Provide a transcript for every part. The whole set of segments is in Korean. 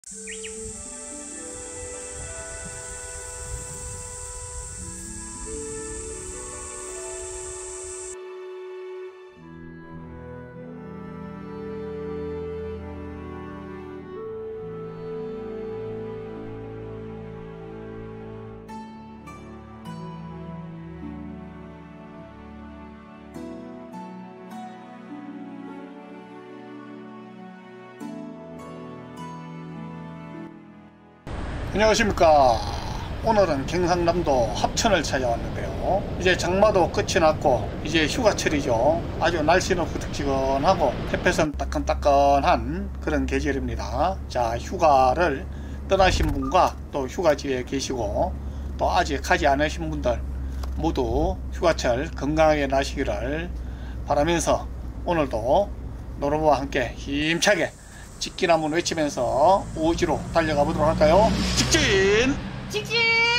안녕하십니까. 오늘은 경상남도 합천을 찾아왔는데요. 이제 장마도 끝이 났고 이제 휴가철이죠. 아주 날씨는 후득지근하고 햇볕은 따끈따끈한 그런 계절입니다. 자, 휴가를 떠나신 분과 또 휴가지에 계시고 또 아직 가지 않으신 분들 모두 휴가철 건강하게 나시기를 바라면서 오늘도 노로보와 함께 힘차게 직진 한번 외치면서 오지로 달려가 보도록 할까요? 직진! 직진!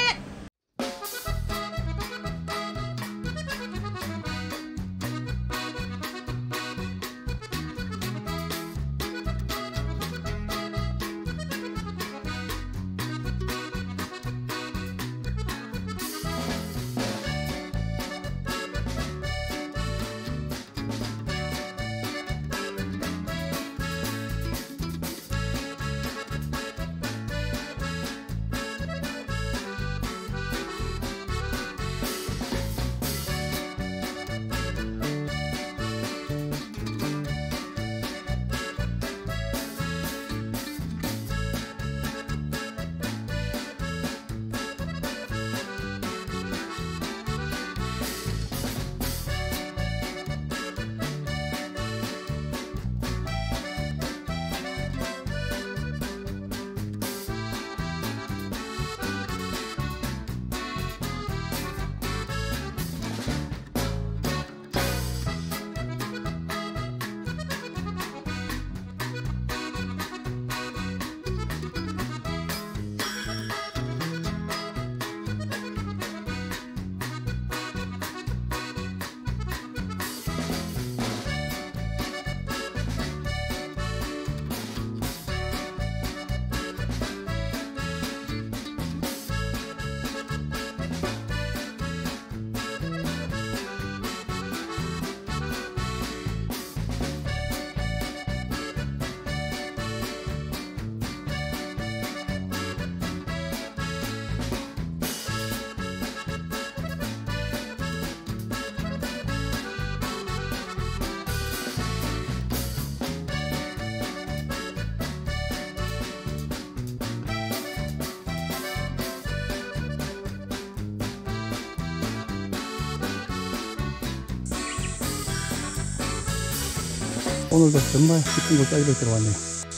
오늘도 정말 깊은 골짜기로 들어왔네요.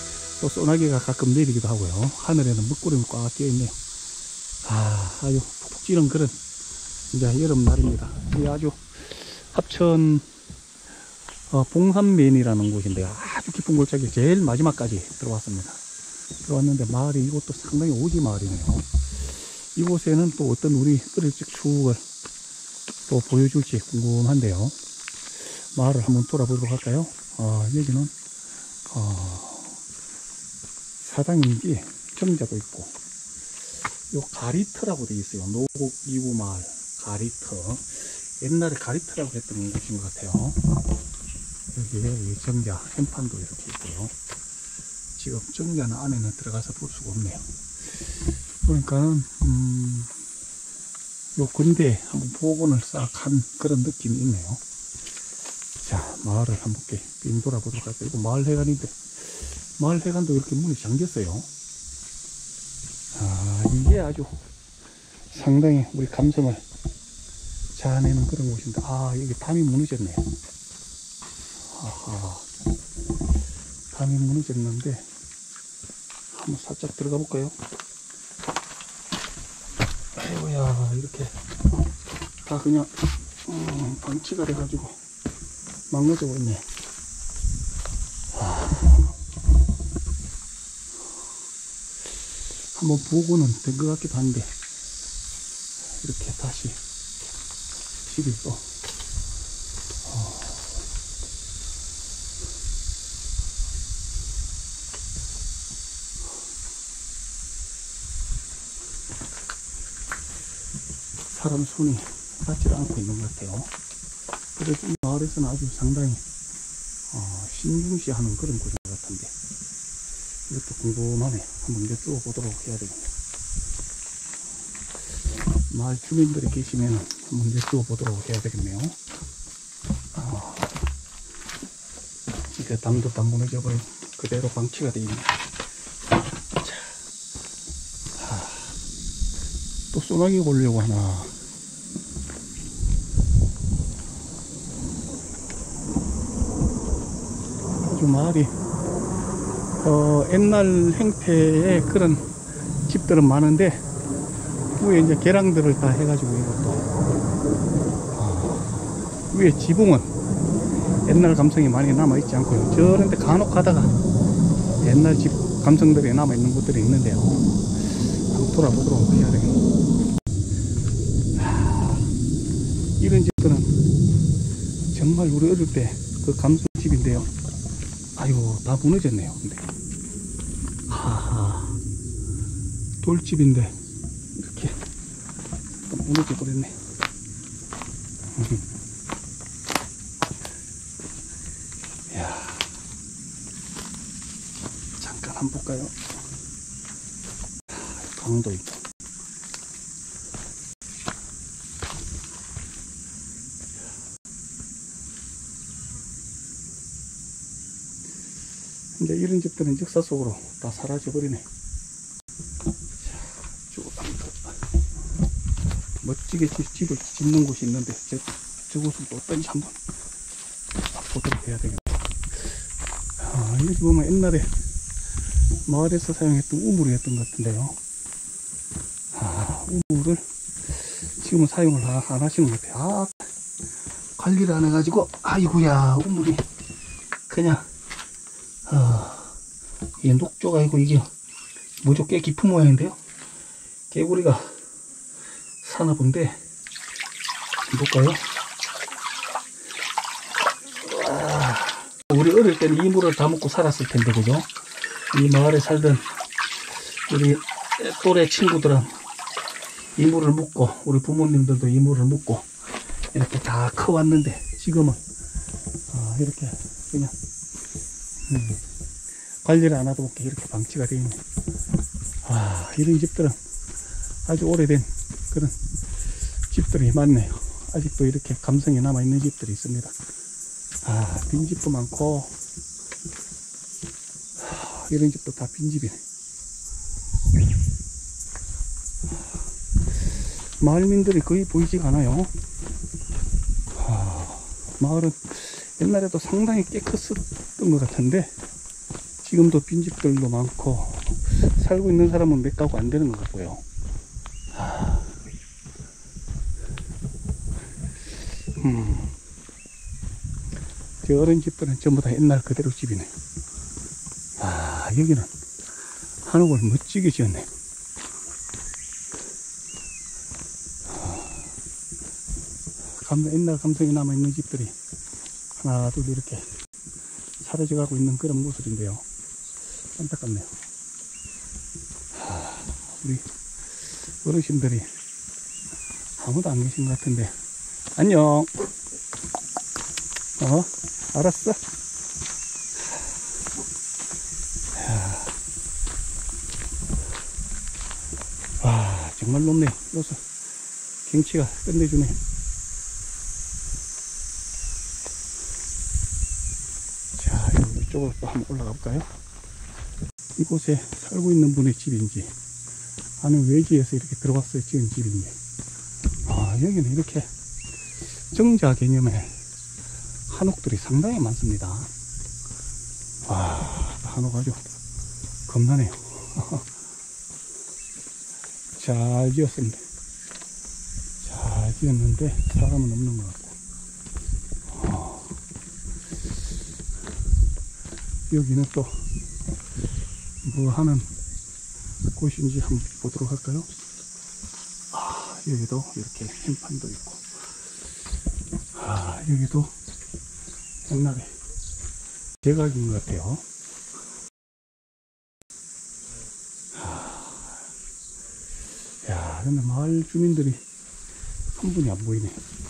또 소나기가 가끔 내리기도 하고요. 하늘에는 먹구름이 꽉 끼어있네요. 아주 푹푹 찌는 그런 이제 여름날입니다. 이 아주 합천 봉산면이라는 곳인데요. 아주 깊은 골짜기 제일 마지막까지 들어왔습니다. 들어왔는데 마을이 이곳도 상당히 오지 마을이네요. 이곳에는 또 어떤 우리 어릴 적 추억을 또 보여줄지 궁금한데요. 마을을 한번 돌아보도록 할까요? 여기는 사당인지 정자도 있고 요 가리터라고 되어 있어요. 노곡 2구 마을 가리터. 옛날에 가리터라고 했던 곳인 것 같아요. 여기에 정자 현판도 이렇게 있고요. 지금 정자는 안에는 들어가서 볼 수가 없네요. 그러니까는 요 근대에 한번 복원을 싹 한 그런 느낌이 있네요. 자, 마을을 한번 빙 돌아보도록 할까요? 이거 마을회관인데 마을회관도 이렇게 문이 잠겼어요. 이게 아주 상당히 우리 감성을 자아내는 그런 곳인데, 여기 담이 무너졌네요. 담이 무너졌는데 한번 살짝 들어가 볼까요? 아이고야, 이렇게 다 그냥 방치가 돼가지고 망가져 있네. 한번 보고는 된 것 같기도 한데 이렇게 다시 집이 또 사람 손이 닿지 않고 있는 것 같아요. 그래서 이 마을에서는 아주 상당히 신중시하는 그런 구조 같은데, 이것도 궁금하네. 한번 여쭤보도록 해야 되겠네요. 마을 주민들이 계시면 한번 여쭤보도록 해야 되겠네요. 이게 담도 다 무너져버린 그대로 방치가 되어 있네. 또 소나기 보려고 하나. 아주 마을이 옛날 형태의 그런 집들은 많은데, 위에 이제 계량들을 다 해가지고 이것도 위에 지붕은 옛날 감성이 많이 남아있지 않고요. 저런데 간혹 가다가 옛날 집 감성들이 남아있는 곳들이 있는데요. 한번 돌아보도록 해야 되겠네요. 이런 집들은 정말 우리 어릴 때 그 감성집인데요. 아이고, 다 무너졌네요. 근데 하하, 돌집인데 이렇게 무너져 버렸네. 이야, 잠깐 한번 볼까요? 강도 있고. 이제 이런 집들은 역사 속으로 다 사라져 버리네. 쭉 한번 멋지게 집을 짓는 곳이 있는데, 저곳은 또 어떤지 한번 보도록 해야 되겠네. 여기 보면 옛날에 마을에서 사용했던 우물이었던 것 같은데요. 우물을 지금은 사용을 안 하시는 것 같아요. 관리를 안 해가지고, 아이고야, 우물이 그냥 이게 녹조가 아니고 이게 뭐죠? 꽤 깊은 모양인데요. 개구리가 사나 본데, 볼까요? 우리 어릴 때는 이물을 다 먹고 살았을 텐데, 그죠? 이 마을에 살던 우리 또래 친구들은 이물을 먹고, 우리 부모님들도 이물을 먹고 이렇게 다 커왔는데, 지금은 이렇게 그냥 관리를 안 하다 보니까 이렇게 방치가 되어 있네. 이런 집들은 아주 오래된 그런 집들이 많네요. 아직도 이렇게 감성이 남아있는 집들이 있습니다. 빈집도 많고, 이런 집도 다 빈집이네. 마을민들이 거의 보이지가 않아요. 마을은 옛날에도 상당히 꽤 컸었던 것 같은데, 지금도 빈집들도 많고, 살고 있는 사람은 몇 가구 안 되는 것 같고요. 저 어린 집들은 전부 다 옛날 그대로 집이네. 여기는 한옥을 멋지게 지었네. 옛날 감성이 남아있는 집들이 하나 둘 이렇게 사라져가고 있는 그런 모습인데요. 안타깝네요. 우리 어르신들이 아무도 안 계신 것 같은데. 안녕. 알았어. 와, 정말 높네. 여기서 경치가 끝내주네. 자, 이쪽으로 또 한번 올라가 볼까요? 이곳에 살고 있는 분의 집인지, 아니면 외지에서 이렇게 들어왔어요 지은 집인지. 여기는 이렇게 정자 개념의 한옥들이 상당히 많습니다. 한옥 아주 겁나네요. 잘 지었습니다. 잘 지었는데 사람은 없는 것 같고. 여기는 또 뭐 하는 곳인지 한번 보도록 할까요? 여기도 이렇게 흰판도 있고, 여기도 옛날에 제각인 것 같아요. 야, 근데 마을 주민들이 한 분이 안 보이네.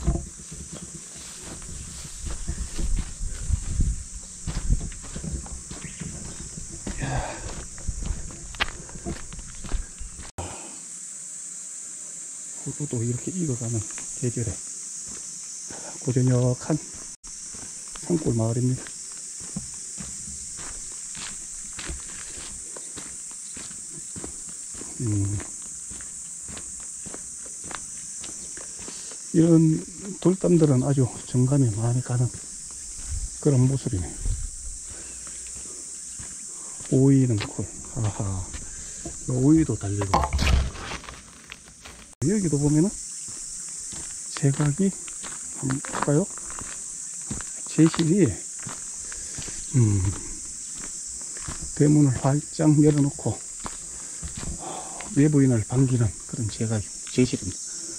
호수도 이렇게 익어가는 계절에 고저녁한 산골 마을입니다. 이런 돌담들은 아주 정감이 많이 가는 그런 모습이네요. 오이는 콜. 아하. 오이도 달리고. 여기도 보면은 제각이 한번 볼까요? 제실이 대문을 활짝 열어놓고 외부인을 반기는 그런 제실입니다.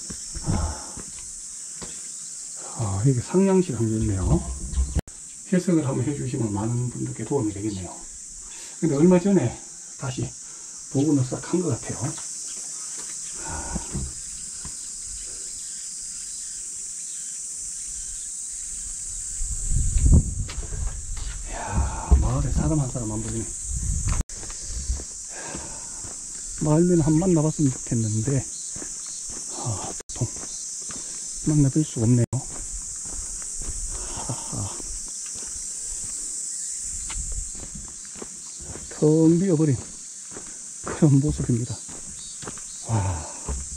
여기 상냥실 한 개 있네요. 해석을 한번 해주시면 많은 분들께 도움이 되겠네요. 근데 얼마 전에 다시 복원을 싹 한 것 같아요. 이야, 마을에 사람 한 사람 안 보이네. 마을면 한 번 만나봤으면 좋겠는데, 보통 만나뵐 수가 없네요. 텅 비어버린 그런 모습입니다. 와,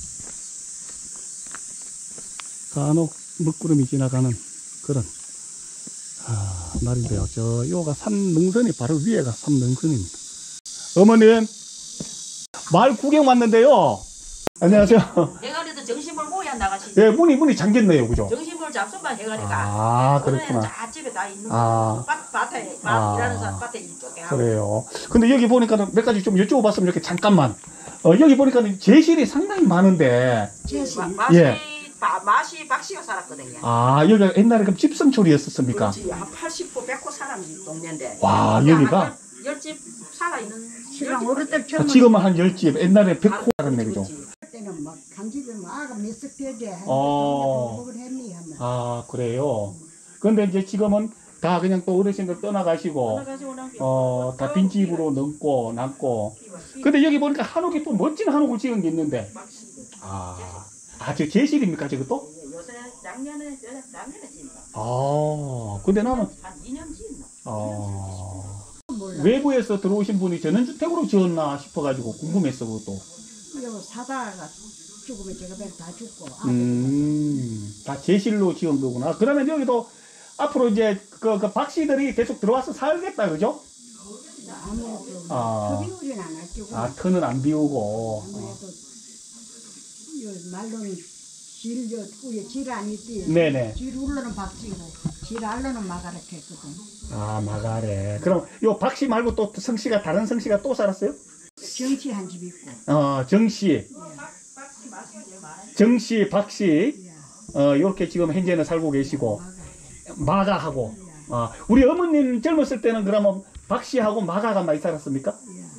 간혹 먹구름이 지나가는 그런 날인데요. 요가 산능선이 바로 위에가 산능선입니다. 어머님, 마을 구경 왔는데요. 안녕하세요. 해가리도 정신물 모야 나가시지. 예, 문이 잠겼네요, 그죠? 정신물 잡수만 해가리가. 그렇구나. 다 집에 다 있는 거. 밭에 일하는 사람 밭에 이쪽에 하고. 그래요. 근데 여기 보니까는 몇 가지 좀 여쭤봤으면 이렇게 잠깐만. 여기 보니까는 제실이 상당히 많은데. 제실. 맛이 박씨가 살았거든요. 여기가 옛날에 그럼 집성촌이었습니까? 그렇지. 한 80호, 100호 사람 동네인데. 와, 여기가? 10집 살아있는. 시랑 어릴 때 처음 지금은 한 10집, 옛날에 100호 살았네, 그죠? 때는 막 간집에 아가 몇석 되게 어. 했니 하면. 그래요. 근데 이제 지금은 다 그냥 또 어르신들 떠나가시고, 다 빈집으로 남고. 근데 여기 보니까 한옥이 또 멋진 한옥을 지은 게 있는데. 저 제실입니까, 저것도? 요새 작년에 지은다. 근데 나는. 한 2년 지었나? 외부에서 들어오신 분이 전원주택으로 지었나 싶어가지고 궁금했어, 그것도. 이거 사다가 죽으면 제가 다 죽고. 다 제실로 지은 거구나. 그러면 여기도 앞으로 이제 그 박씨들이 계속 들어와서 살겠다, 그죠? 아무래도 터비우리는 안 할게고. 터는 안 비우고. 아무래도 말로는 질 아니지. 네네. 질 울러는 박씨고 질 알로는 마가르케 했거든. 마가래. 그럼 요 박씨 말고 또 성씨가 다른 성씨가 또 살았어요? 정치 한 집 있고. 정씨. 정씨, 박씨. 요렇게 지금 현재는 살고 계시고. 마가하고. 우리 어머님 젊었을 때는 그러면 박씨하고 마가가 많이 살았습니까?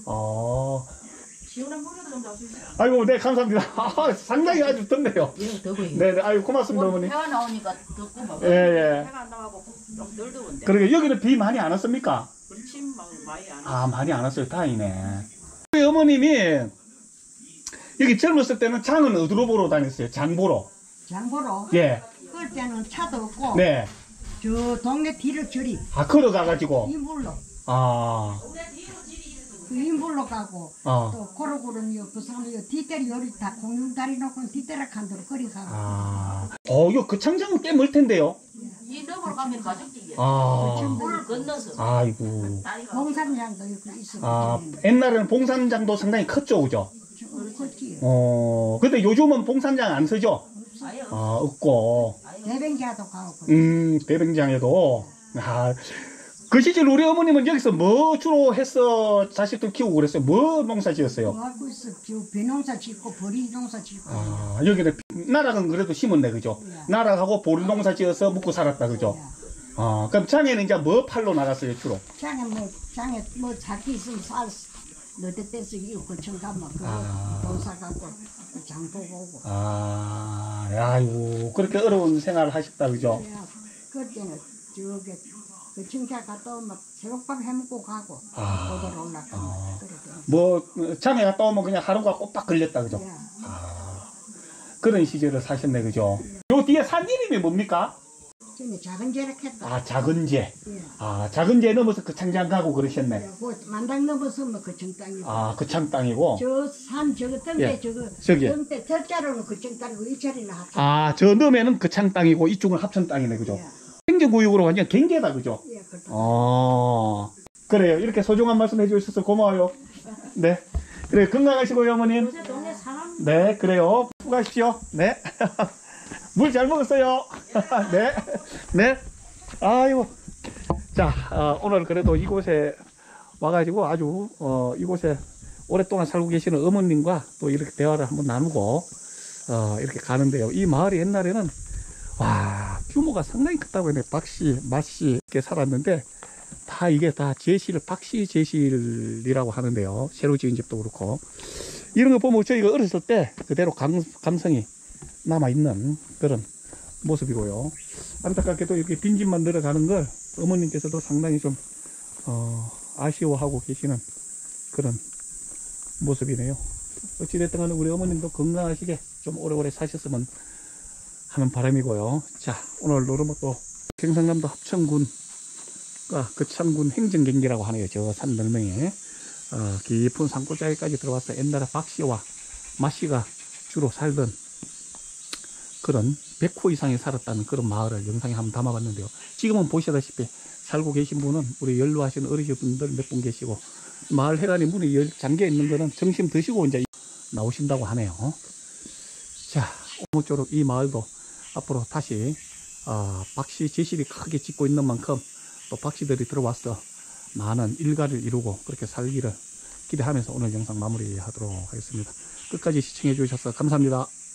시원한 물에도 좀 잡수세요. 아이고, 네, 감사합니다. 상당히 아주 덥네요. 네, 아이고, 고맙습니다, 어머니. 해가 나오니까 덥고 막. 예. 해가 안 나가고 좀 덜 더운데. 그러게, 여기는 비 많이 안 왔습니까? 그렇지, 많이 안 와. 많이 안 왔어요. 다행이네. 우리 어머님이 여기 젊었을 때는 장은 어디로 보러 다녔어요? 장 보러. 장 보러? 예. 그럴 때는 차도 없고. 네. 저 동네 뒤를 저리. 걸어가가지고. 인불로. 그 인불로 가고. 또 고루고루는 그 사람이 뒤때리 요리 다 공룡다리 놓고 뒤때라 칸도로 거리 가고. 요 그 창장은 꽤 멀 텐데요. 이 너머로 가면 가족들이. 물을 건너서. 아이고. 봉산장도 있어. 옛날에는 봉산장도 상당히 컸죠, 그죠? 컸지. 근데 요즘은 봉산장 안 쓰죠? 없고. 대뱅자도 가고. 대뱅장에도. 그 시절 우리 어머님은 여기서 뭐 주로 해서 자식들 키우고 그랬어요? 뭐 농사 지었어요? 뭐 하고 있어? 배농사 짓고 버리 농사 짓고. 여기는 나락은 그래도 심었네, 그죠? 나락하고 보리 농사 지어서 먹고 살았다, 그죠? 그럼 장에는 이제 뭐 팔로 나갔어요, 주로? 장에 뭐 자기 있으면 너대 때서 이 고청 가면 그 돈 사갖고 그 장 보고 오고. 아이고, 그렇게 어려운 생활을 하셨다, 그죠? 그때는 저기 그 청자 갔다 오면 새벽밥 해먹고 가고 오늘 올라가고 그래도. 뭐, 잠에 갔다 오면 그냥 하루가 꼬박 걸렸다, 그죠? 그런 시절을 사셨네, 그죠? 요 뒤에 산 이름이 뭡니까? 저는 작은 제락 했다. 작은 제. 예. 작은 제 넘어서 그 창장 가고 그러셨네. 그 만당 넘어서면 그 청땅이고. 그 창 땅이고. 저 산 저거 뜬데 예. 저거 저기. 뜬데 절자로는 그 청땅이고 이 자리는 합쳐. 저 넘에는 그 창 땅이고 이쪽은 합천 땅이네, 그죠? 예. 행정구역으로 완전 경계다, 그죠? 예, 그렇다. 그래요. 이렇게 소중한 말씀 해주셔서 고마워요. 네. 그래, 건강하시고요, 어머님. 요새 동네 사람 네, 그래요. 수고하십시오. 네. 물 잘 먹었어요. 네. 네. 아이고. 자, 오늘 그래도 이곳에 와가지고 아주, 이곳에 오랫동안 살고 계시는 어머님과 또 이렇게 대화를 한번 나누고, 이렇게 가는데요. 이 마을이 옛날에는, 규모가 상당히 크다고 했네. 박씨, 마씨, 이렇게 살았는데, 이게 다 제실, 박씨 제실이라고 하는데요. 새로 지은 집도 그렇고. 이런 거 보면 저희가 어렸을 때 그대로 감성이 남아있는 그런 모습이고요. 안타깝게도 이렇게 빈집만 늘어가는 걸 어머님께서도 상당히 좀, 아쉬워하고 계시는 그런 모습이네요. 어찌됐든 간에 우리 어머님도 건강하시게 좀 오래오래 사셨으면 하는 바람이고요. 자, 오늘 노르모 또 경상남도 합천군 거창군 행정경계라고 하네요. 저 산 널명에 깊은 산골짜기까지 들어와서 옛날에 박씨와 마씨가 주로 살던 그런 100호 이상이 살았다는 그런 마을을 영상에 한번 담아봤는데요. 지금은 보시다시피 살고 계신 분은 우리 연루하시는 어르신분들 몇 분 계시고, 마을 해관이 문이 잠겨 있는 거는 점심 드시고 이제 나오신다고 하네요. 자, 오늘쪼록 이 마을도 앞으로 다시 박씨 제실이 크게 짓고 있는 만큼 또 박씨들이 들어와서 많은 일가를 이루고 그렇게 살기를 기대하면서 오늘 영상 마무리하도록 하겠습니다. 끝까지 시청해 주셔서 감사합니다.